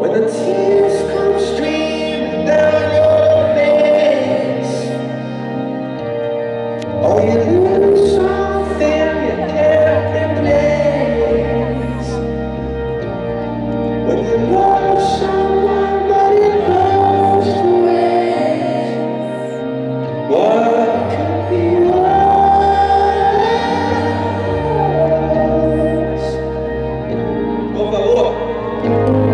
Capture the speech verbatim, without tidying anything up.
When the tears come streaming down your face, or you lose something you can't replace. When you love someone but it goes to waste, what could be worse? Por favor.